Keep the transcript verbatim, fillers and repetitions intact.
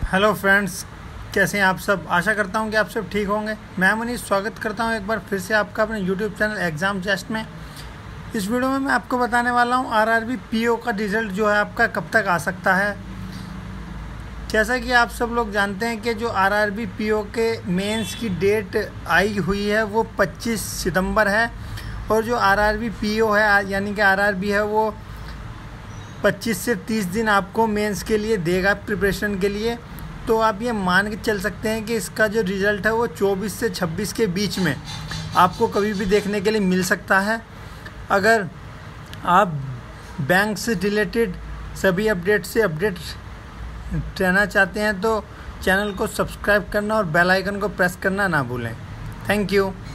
Hello friends, कैसे हैं आप सब। आशा करता हूं कि आप सब ठीक होंगे। मैं मनीष स्वागत करता हूं एक बार फिर से आपका अपने यूट्यूब चैनल एग्ज़ाम जस्ट में। इस वीडियो में मैं आपको बताने वाला हूं आरआरबी पीओ का रिज़ल्ट जो है आपका कब तक आ सकता है। जैसा कि आप सब लोग जानते हैं कि जो आरआरबी पीओ के मेंस की डेट आई हुई है वो पच्चीस सितंबर है, और जो आरआरबी पीओ है यानी कि आरआरबी है वो पच्चीस से तीस दिन आपको मेंस के लिए देगा प्रिपरेशन के लिए। तो आप ये मान के चल सकते हैं कि इसका जो रिज़ल्ट है वो चौबीस से छब्बीस के बीच में आपको कभी भी देखने के लिए मिल सकता है। अगर आप बैंक से रिलेटेड सभी अपडेट से अपडेट रहना चाहते हैं तो चैनल को सब्सक्राइब करना और बेल आइकन को प्रेस करना ना भूलें। Thank you.